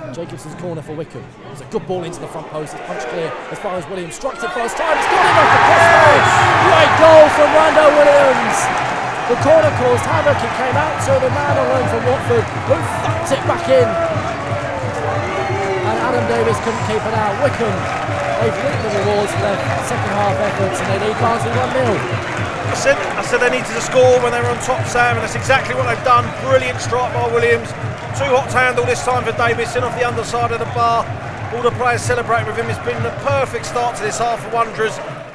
Jacobson's corner for Wycombe. There's a good ball into the front post. It's punched clear as far as Williams strikes it first time. It's gone in off the crossbar. Great goal from Randell Williams. The corner caused havoc. It came out to the man on loan from Watford, who thumped it back in. And Adam Davis couldn't keep it out. Wycombe, they've licked the rewards for their second half efforts, and they lead Barnsley 1-0. I said they needed to score when they were on top, Sam, and that's exactly what they've done. Brilliant strike by Williams. Too hot to handle this time for Davis, in off the underside of the bar. All the players celebrating with him. It's been the perfect start to this half for Wanderers.